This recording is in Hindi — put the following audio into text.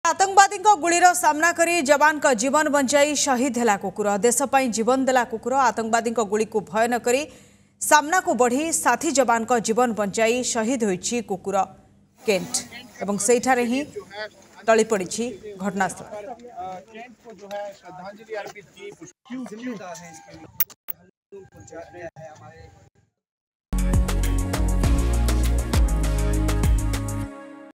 आतंकवादी गुलीर सामना करी जवान का जीवन बंचाई शहीद है कुकुर। देश पर जीवन देला कुकुर। आतंकवादी गुली को भय न करी सामना को बढ़ी साथी जवान का जीवन बंचाई शहीद होइछि कुकुर केंट एवं सेठारे ही टली पड़ी घटनास्थल। केंट को जो है श्रद्धांजलि अर्पित की।